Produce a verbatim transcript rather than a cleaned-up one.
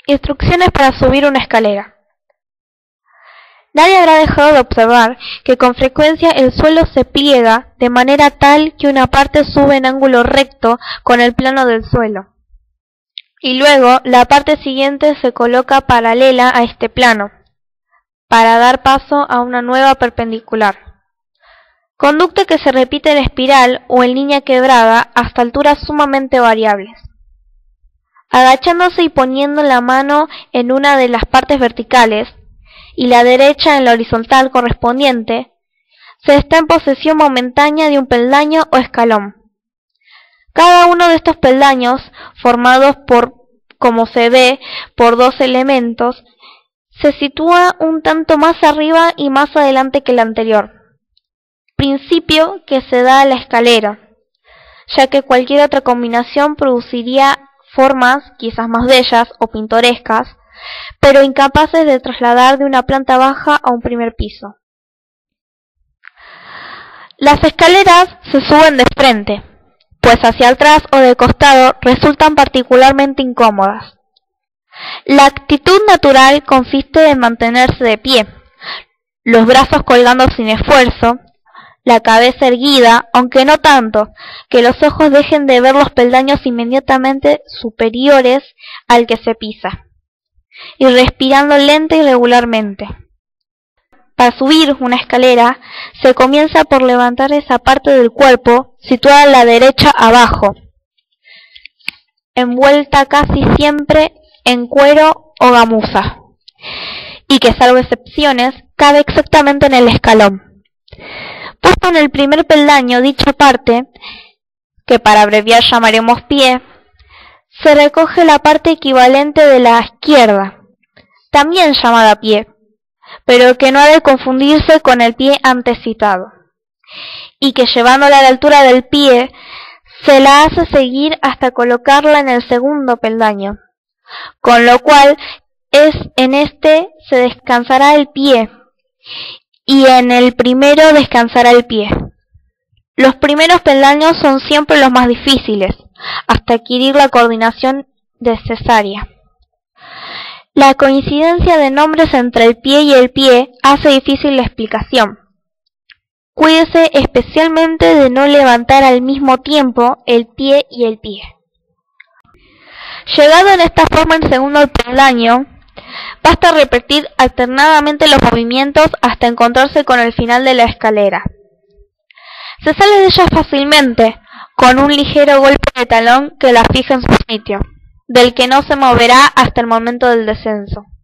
Instrucciones para subir una escalera. Nadie habrá dejado de observar que con frecuencia el suelo se pliega de manera tal que una parte sube en ángulo recto con el plano del suelo, y luego la parte siguiente se coloca paralela a este plano, para dar paso a una nueva perpendicular. Conducta que se repite en espiral o en línea quebrada hasta alturas sumamente variables. Agachándose y poniendo la mano en una de las partes verticales y la derecha en la horizontal correspondiente, se está en posesión momentánea de un peldaño o escalón. Cada uno de estos peldaños, formados por, como se ve, por dos elementos, se sitúa un tanto más arriba y más adelante que el anterior, principio que se da a la escalera, ya que cualquier otra combinación produciría formas quizás más bellas o pintorescas, pero incapaces de trasladar de una planta baja a un primer piso. Las escaleras se suben de frente, pues hacia atrás o de costado resultan particularmente incómodas. La actitud natural consiste en mantenerse de pie, los brazos colgando sin esfuerzo, la cabeza erguida, aunque no tanto, que los ojos dejen de ver los peldaños inmediatamente superiores al que se pisa, y respirando lenta y regularmente. Para subir una escalera, se comienza por levantar esa parte del cuerpo situada a la derecha abajo, envuelta casi siempre en cuero o gamuza, y que, salvo excepciones, cabe exactamente en el escalón. Puesto en el primer peldaño dicha parte, que para abreviar llamaremos pie, se recoge la parte equivalente de la izquierda, también llamada pie, pero que no ha de confundirse con el pie antes citado, y que llevándola a la altura del pie, se la hace seguir hasta colocarla en el segundo peldaño, con lo cual es en este se descansará el pie, y en el primero descansará el pie. Los primeros peldaños son siempre los más difíciles, hasta adquirir la coordinación necesaria. La coincidencia de nombres entre el pie y el pie hace difícil la explicación. Cuídese especialmente de no levantar al mismo tiempo el pie y el pie. Llegado en esta forma el segundo peldaño, basta repetir alternadamente los movimientos hasta encontrarse con el final de la escalera. Se sale de ella fácilmente, con un ligero golpe de talón que la fija en su sitio, del que no se moverá hasta el momento del descenso.